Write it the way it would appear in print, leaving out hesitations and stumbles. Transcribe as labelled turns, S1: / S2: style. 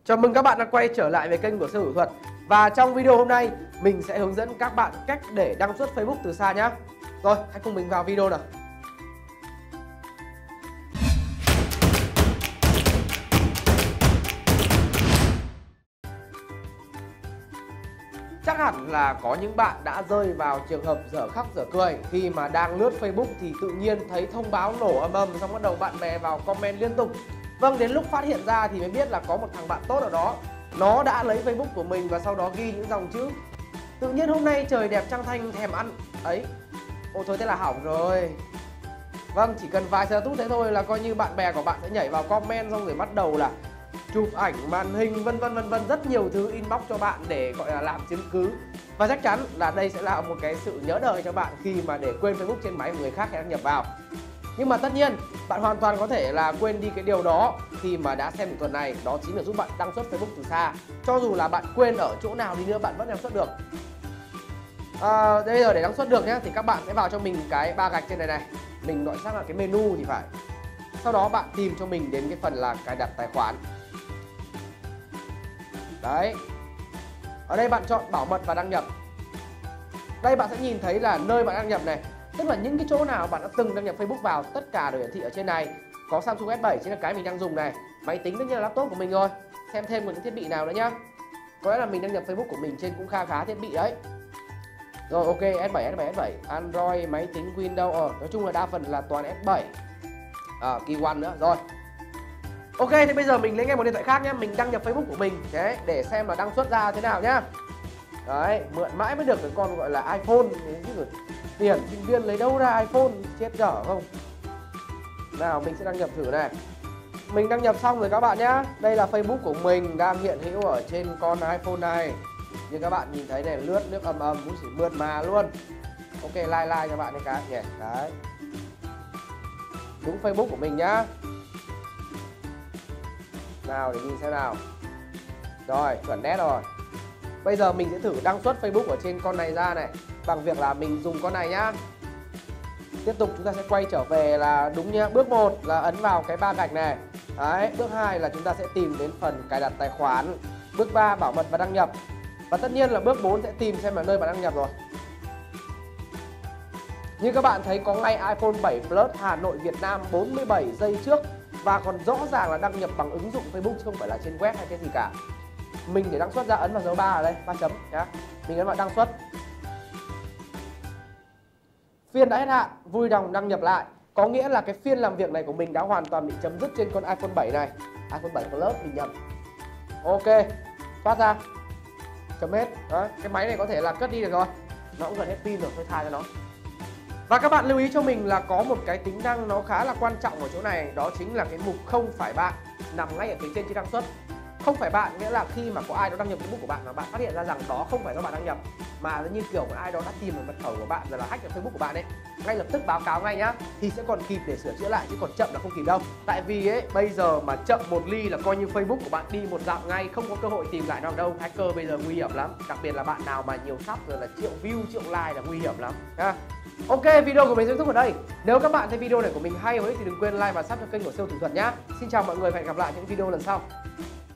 S1: Chào mừng các bạn đã quay trở lại với kênh của Siêu Thủ Thuật. Và trong video hôm nay mình sẽ hướng dẫn các bạn cách để đăng xuất Facebook từ xa nhé. Rồi, hãy cùng mình vào video nào. Chắc hẳn là có những bạn đã rơi vào trường hợp dở khóc dở cười khi mà đang lướt Facebook thì tự nhiên thấy thông báo nổ ầm ầm, xong bắt đầu bạn bè vào comment liên tục. Vâng, đến lúc phát hiện ra thì mới biết là có một thằng bạn tốt ở đó, nó đã lấy Facebook của mình và sau đó ghi những dòng chữ: tự nhiên hôm nay trời đẹp trăng thanh thèm ăn ấy. Ôi thôi, thế là hỏng rồi. Vâng, chỉ cần vài giờ tút thế thôi là coi như bạn bè của bạn sẽ nhảy vào comment, xong rồi bắt đầu là chụp ảnh màn hình vân vân rất nhiều thứ inbox cho bạn để gọi là làm chứng cứ. Và chắc chắn là đây sẽ là một cái sự nhớ đời cho bạn khi mà để quên Facebook trên máy của người khác đăng nhập vào. Nhưng mà tất nhiên bạn hoàn toàn có thể là quên đi cái điều đó khi mà đã xem tuần này, đó chính là giúp bạn đăng xuất Facebook từ xa. Cho dù là bạn quên ở chỗ nào đi nữa bạn vẫn đăng xuất được. Bây giờ để đăng xuất được nhé thì các bạn sẽ vào cho mình cái ba gạch trên này này. Mình gọi xác là cái menu thì phải. Sau đó bạn tìm cho mình đến cái phần là cài đặt tài khoản. Đấy. Ở đây bạn chọn bảo mật và đăng nhập. Đây bạn sẽ nhìn thấy là nơi bạn đăng nhập này, tức là những cái chỗ nào bạn đã từng đăng nhập Facebook vào, tất cả đều hiển thị ở trên này. Có Samsung S7 chính là cái mình đang dùng này, máy tính tất nhiên là laptop của mình rồi. Xem thêm một những thiết bị nào nữa nhá. Có lẽ là mình đăng nhập Facebook của mình trên cũng khá thiết bị đấy. Rồi ok, S7, Android, máy tính Windows, nói chung là đa phần là toàn S7. Key One nữa rồi. Ok, thì bây giờ mình lấy ngay một điện thoại khác nhé, mình đăng nhập Facebook của mình đấy, để xem là đăng xuất ra thế nào nhá. Đấy, mượn mãi mới được cái con gọi là iPhone chứ, tiền sinh viên lấy đâu ra iPhone, chết dở không. Nào, mình sẽ đăng nhập thử này. Mình đăng nhập xong rồi các bạn nhé. Đây là Facebook của mình đang hiện hữu ở trên con iPhone này. Như các bạn nhìn thấy này, lướt nước ầm cũng chỉ mượt mà luôn. Ok, like cho bạn cái nhỉ. Đấy, đúng Facebook của mình nhá. Nào để nhìn xem nào. Rồi, chuẩn nét rồi. Bây giờ mình sẽ thử đăng xuất Facebook ở trên con này ra này, bằng việc là mình dùng con này nhá. Tiếp tục chúng ta sẽ quay trở về là đúng nhá. Bước 1 là ấn vào cái ba gạch này. Đấy, bước 2 là chúng ta sẽ tìm đến phần cài đặt tài khoản. Bước 3 bảo mật và đăng nhập. Và tất nhiên là bước 4 sẽ tìm xem là nơi bạn đăng nhập rồi. Như các bạn thấy có ngay iPhone 7 Plus Hà Nội Việt Nam 47 giây trước. Và còn rõ ràng là đăng nhập bằng ứng dụng Facebook chứ không phải là trên web hay cái gì cả. Mình để đăng xuất ra ấn vào dấu 3 ở đây, 3 chấm nhá. Mình ấn vào đăng xuất. Phiên đã hết hạn, vui lòng đăng nhập lại. Có nghĩa là cái phiên làm việc này của mình đã hoàn toàn bị chấm dứt trên con iPhone 7 này. iPhone 7 Plus mình nhầm. Ok, thoát ra. Chấm hết. Đó, cái máy này có thể là cất đi được rồi. Nó cũng gần hết pin rồi, thôi tha cho nó. Và các bạn lưu ý cho mình là có một cái tính năng nó khá là quan trọng ở chỗ này, đó chính là cái mục không phải bạn nằm ngay ở phía trên chữ đăng xuất. Không phải bạn nghĩa là khi mà có ai đó đăng nhập Facebook của bạn mà bạn phát hiện ra rằng đó không phải do bạn đăng nhập, mà như kiểu ai đó đã tìm được mật khẩu của bạn rồi là hack được Facebook của bạn ấy, ngay lập tức báo cáo ngay nhá, thì sẽ còn kịp để sửa chữa lại, chứ còn chậm là không kịp đâu. Tại vì ấy bây giờ mà chậm một ly là coi như Facebook của bạn đi một dặm ngay, không có cơ hội tìm lại nào đâu. Hacker bây giờ nguy hiểm lắm, đặc biệt là bạn nào mà nhiều sub rồi là triệu view triệu like là nguy hiểm lắm ha. Ok, video của mình sẽ kết thúc ở đây. Nếu các bạn thấy video này của mình hay thì đừng quên like và sub cho kênh của Siêu Thủ Thuật nhá. Xin chào mọi người và hẹn gặp lại những video lần sau.